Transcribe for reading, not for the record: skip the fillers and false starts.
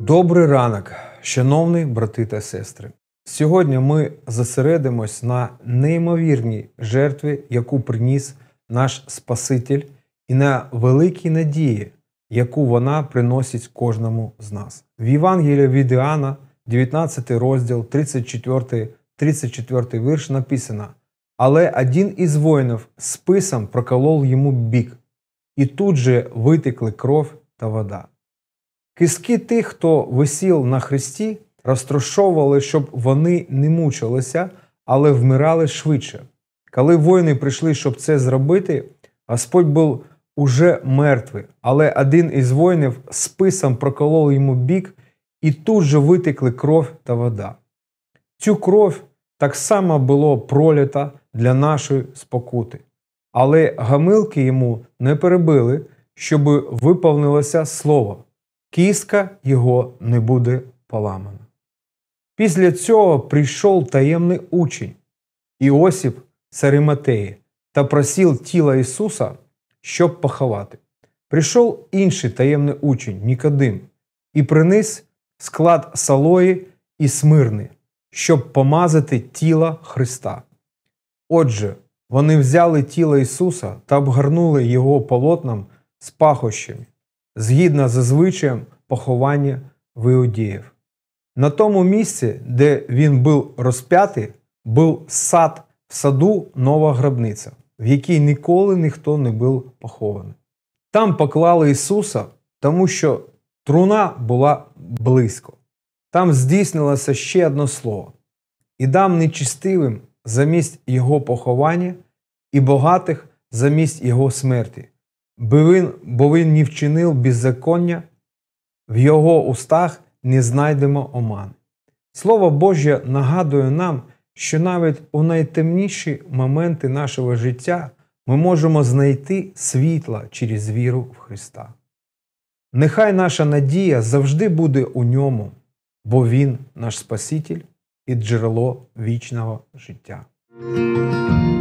Добрий ранок, шановні брати та сестри. Сьогодні ми зосередимось на неймовірній жертві, яку приніс наш Спаситель, і на великій надії, яку вона приносить кожному з нас. В Євангелії від Іоанна, 19 розділ, 34 вірш написано: «Але один із воїнів списом проколов йому бік, і тут же витекли кров та вода». Кістки тих, хто висів на хресті, розтрощовували, щоб вони не мучилися, але вмирали швидше. Коли воїни прийшли, щоб це зробити, Господь був уже мертвий, але один із воїнів списом проколов йому бік, і тут же витекли кров та вода. Цю кров так само було пролита для нашої спокути. Але гамилки йому не перебили, щоб виповнилося слово: «Кістка його не буде поламана». Після цього прийшов таємний учень Іосип з Аріматеї та просив тіла Ісуса, щоб поховати. Прийшов інший таємний учень Нікодим і приніс склад салої і смирни, щоб помазати тіло Христа. Отже, вони взяли тіло Ісуса та обгорнули його полотном з пахощами, згідно з звичаєм поховання в іудеїв. На тому місці, де він був розп'ятий, був сад, в саду нова гробниця, в якій ніколи ніхто не був похований. Там поклали Ісуса, тому що труна була близько. Там здійснилося ще одне слово: «І дам нечистивим замість його поховання, і багатих замість його смерті, бо він не вчинив беззаконня, в його устах не знайдемо омани». Слово Боже нагадує нам, що навіть у найтемніші моменти нашого життя ми можемо знайти світло через віру в Христа. Нехай наша надія завжди буде у ньому, бо Він наш Спаситель і джерело вічного життя.